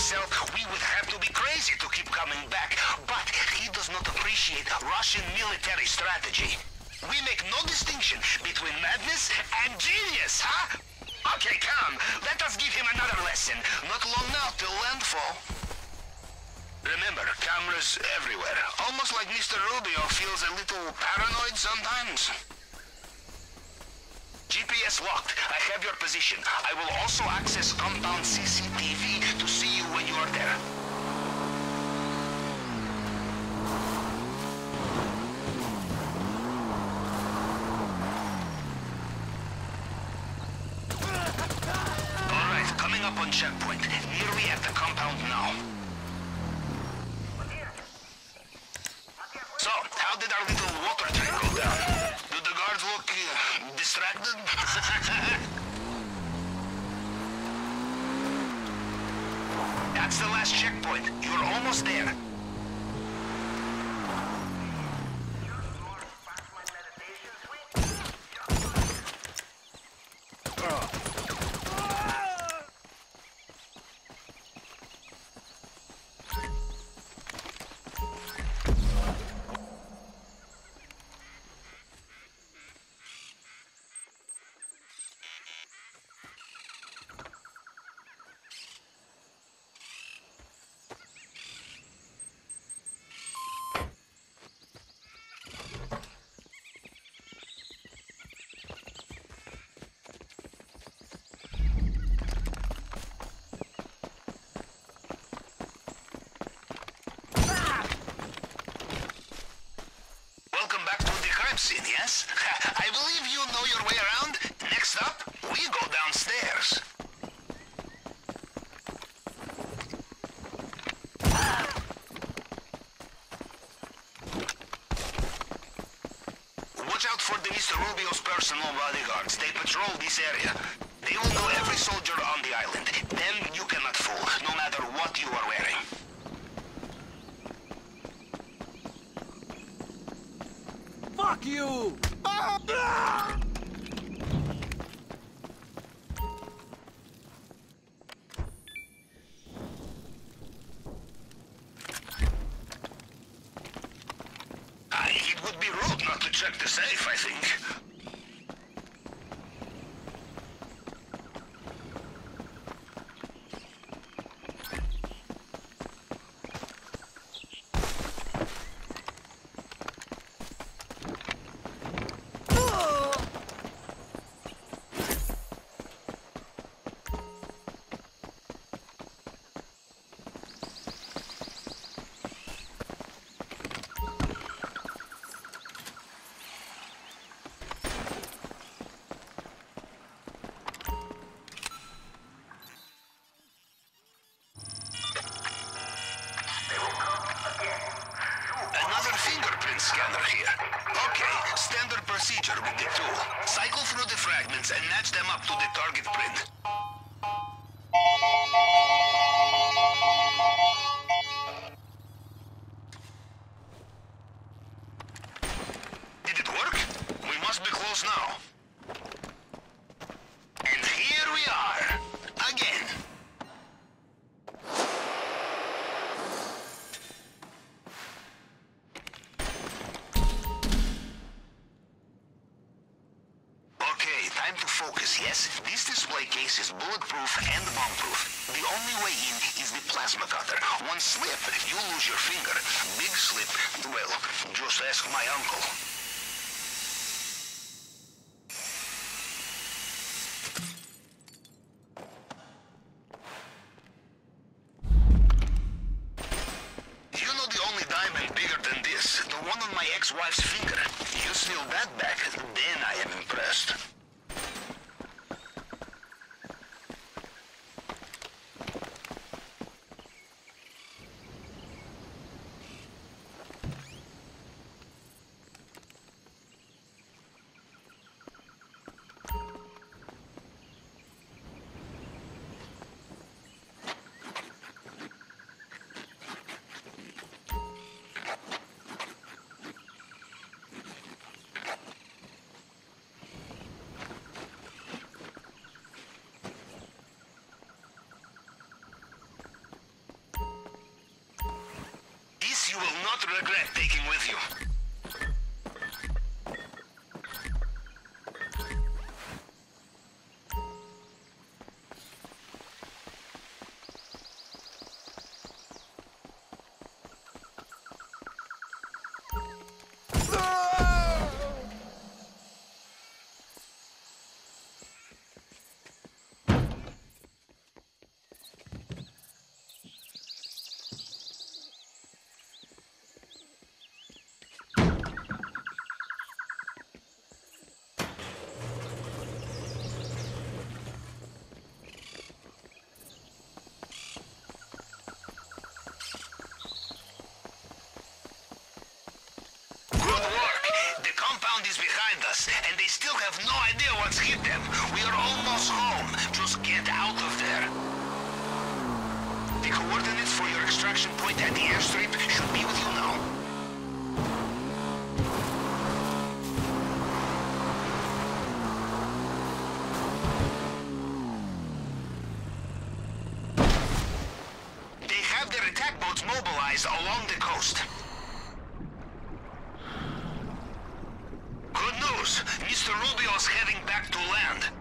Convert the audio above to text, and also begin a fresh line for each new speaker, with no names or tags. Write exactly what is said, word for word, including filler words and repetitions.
himself, we would have to be crazy to keep coming back. But he does not appreciate Russian military strategy. We make no distinction between madness and genius, huh? Okay, come. Let us give him another lesson. Not long now till landfall. Remember, cameras everywhere. Almost like Mister Rubio feels a little paranoid sometimes. G P S locked. I have your position. I will also access compound C C T V to see you when you are there. Alright, coming up on checkpoint. Nearly at the compound now. So, how did our little water train go down? Do the guards look uh, distracted? That's the last checkpoint. You're almost there. Scene, yes? I believe you know your way around. Next up, we go downstairs. Watch out for the Mister Rubio's personal bodyguards. They patrol this area. They will know every soldier on the island. Them you cannot fool, no matter what you are wearing.
Fuck you! Ah!
It would be rude not to check the safe, I think. Scanner here. Okay, standard procedure with the tool. Cycle through the fragments and match them up to the target print. Did it work? We must be close now. And here we are. Again. Time to focus, yes? This display case is bulletproof and bomb-proof. The only way in is the plasma cutter. One slip, you lose your finger. Big slip, well, just ask my uncle. You know the only diamond bigger than this? The one on my ex-wife's finger. You steal that back, then I am impressed. will not regret taking with you. Is behind us, and they still have no idea what's hit them. We are almost home. Just get out of there. The coordinates for your extraction point at the airstrip should be with you now. They have their attack boats mobilized along the coast. Mister Rubio's heading back to land.